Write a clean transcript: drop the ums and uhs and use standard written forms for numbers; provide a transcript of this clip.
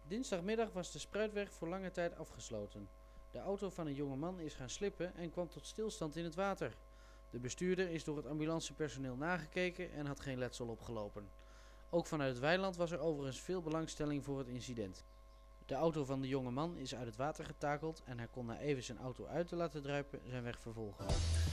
Dinsdagmiddag was de Spruitweg voor lange tijd afgesloten. De auto van een jonge man is gaan slippen en kwam tot stilstand in het water. De bestuurder is door het ambulancepersoneel nagekeken en had geen letsel opgelopen. Ook vanuit het weiland was er overigens veel belangstelling voor het incident. De auto van de jonge man is uit het water getakeld en hij kon na even zijn auto uit te laten druipen zijn weg vervolgen.